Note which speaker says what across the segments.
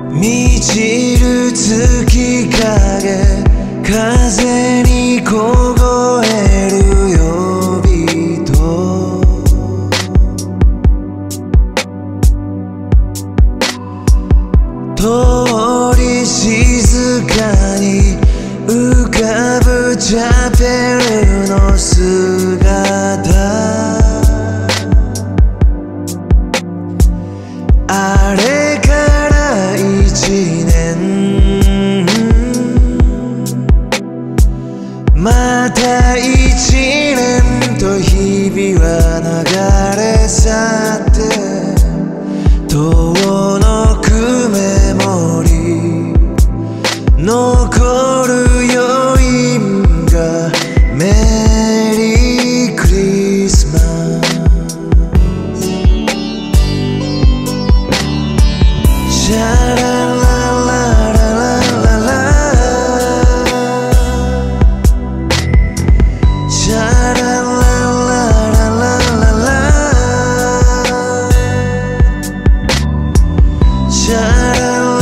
Speaker 1: 満ちる月影、風に凍える呼びと、通り静かに浮かぶチャペルの姿、あれから1年、また1年と日々は流れ去って、遠のくメモリ残る余韻がメリークリスマス。シャララララララ、シャララララララ、シャララ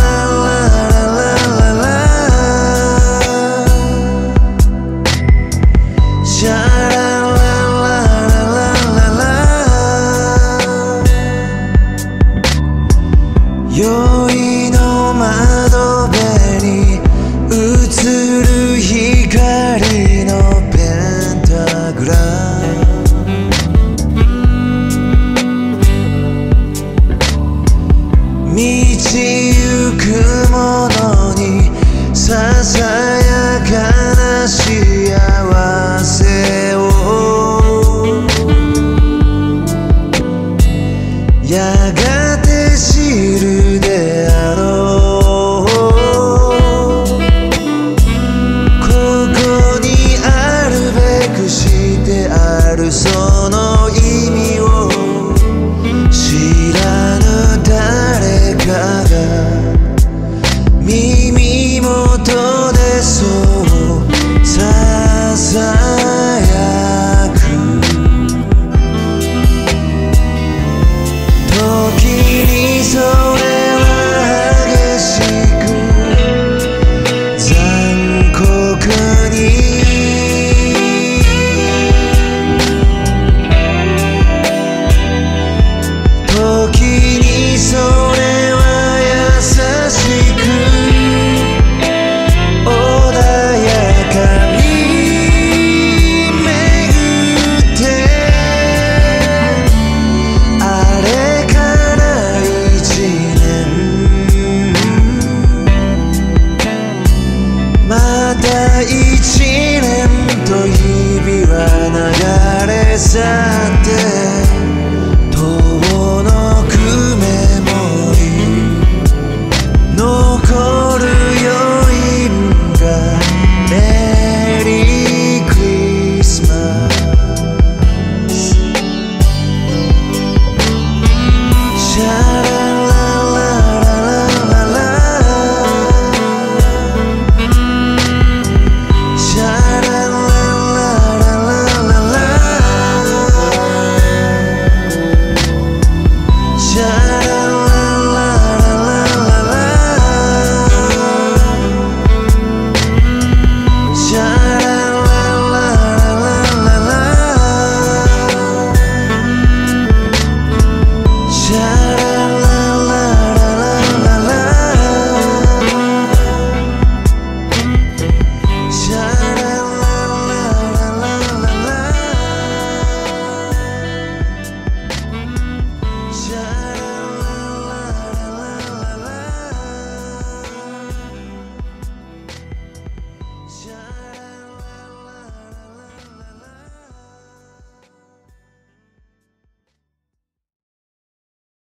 Speaker 1: シャララララララ、酔いの窓辺に映る光のペンタグラム、満ちゆくものにささやかな幸せを、やがて知るであろう。ここにあるべくしてあるその意味を知らぬ誰かが耳元でそうささやく。時にそれは激しく残酷に、時にそれは優しく穏やかに巡って、あれから1年、また1年と日々は流れ去って、遠